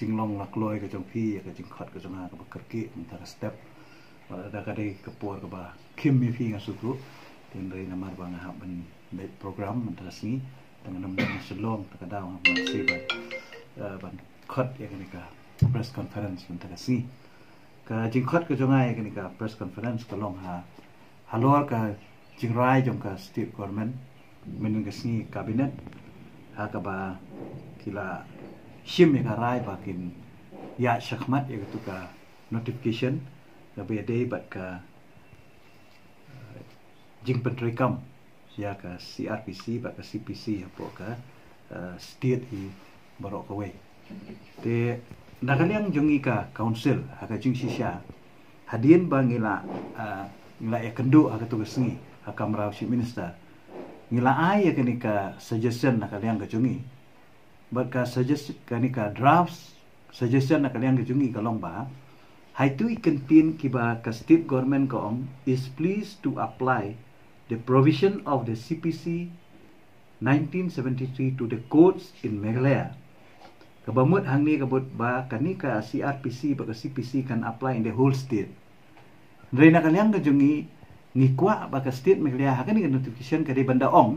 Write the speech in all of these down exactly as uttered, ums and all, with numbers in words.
jinglong lak loy ke jong pi ke jing khat ke jong ha ke kerki antara step ada kadai kepor ke ba kim mi pi ngasuku tin dei namar bang ha ben dei program antara sini dengan nam dan selong takadau ha masih ban ban khat ya ke ka press conference antara sini ka jing khat ke jong ai ke ka press conference ke long ha halor ka jing rai jong ka state government menung ke sini kabinet ha ka ba kila shim ya rai bakin ya syakmat ya tu ka notification ka be day bat ka jing pentrikam ya ka C R P C bat ka C P C apa ka state i barok away te nakaliang jongi ka council ha ka jing sisya hadien bangila ngila ya kendu ha ka tu sengi ha ka mrau chief minister ngila ai ya kini ka suggestion nakaliang ka jongi Baka suggest kanika drafts suggestion na kaliang kejungi kalong ba hai tu ikentin kiba ka state government ko ong is pleased to apply the provision of the C P C nineteen seventy-three to the courts in Meghalaya kabamut hangni kabut ba kanika C R P C ba ka C P C can apply in the whole state Ndre na kaliang kejungi ngikwa ba ka state Meghalaya hakani notification kadi banda ong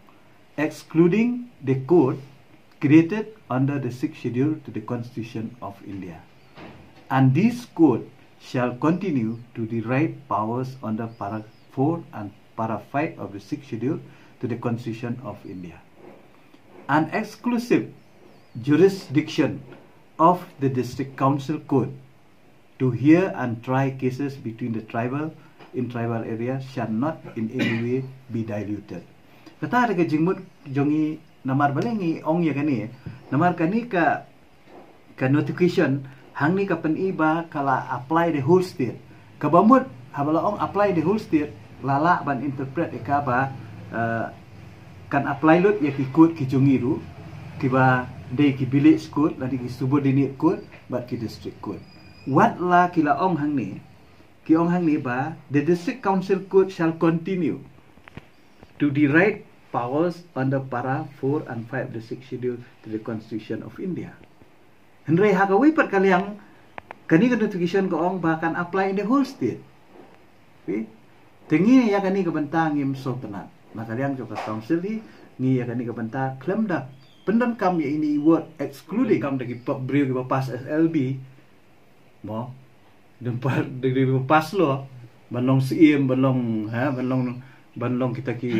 excluding the court created under the sixth schedule to the Constitution of India. And this court shall continue to derive powers under para four and para five of the sixth schedule to the Constitution of India. An exclusive jurisdiction of the District Council Court to hear and try cases between the tribal in tribal areas shall not in any way be diluted. Kata ada jingmut jongi namar balengi ong ya kani namar kani ka ka notification hang ni ka peniba kala apply the whole state kabamut habala ong apply the whole state lala ban interpret ka ba uh, kan apply lot ya ki court ki jungiru kiba de ki village court ladi ki subordinate court bat ki district court what la kila ong hang ni ki ong hang ni ba the district council court shall continue to derive powers under para four and five the sixth schedule to the Constitution of India. Henry hagawi pat kaliang kani ka notification ko ong bahkan apply in the whole state. Okay? Tengi ya kani ka bantang im sultanat. Makaliang jo ka council hi ni ya kani ka banta claim da pendan kam ya ini word excluding kam dagi brio ki pas S L B mo dan par dagi pas lo banlong sim banlong ha banlong banlong kita ki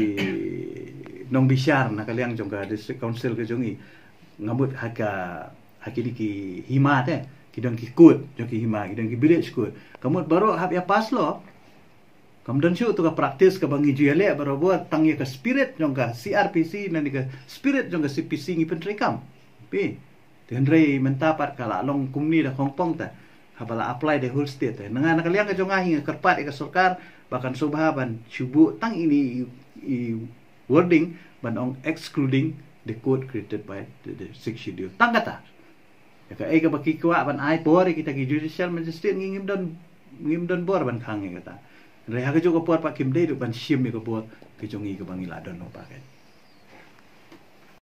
nong bisyar na kaliang jongga district council ke jongi ngabut haka hakini ki hima te kidang ki kut jong ki hima kidang ki village kut kamut baru hab ya pas lo kamdan syu tu ka practice ka bangi juale baru buat tangi ka spirit jongga C R P C nani ka spirit jongga C P C ngi pentrikam pi tenrei mentapat kala long kumni da kongpong ta habala apply the whole state te nanga kaliang ka jonga hi kerpat ka sarkar bahkan subhaban syubu tang ini i wording ban ong excluding the code created by the, the sixth schedule tang kata ya ka ai ka baki kwa ban ai por kita ki judicial magistrate ngim don ngim don bor ban khang kata re ha ka jo ko por pa kim dei ban shim ka por ki jongi ka bangila don no pa ka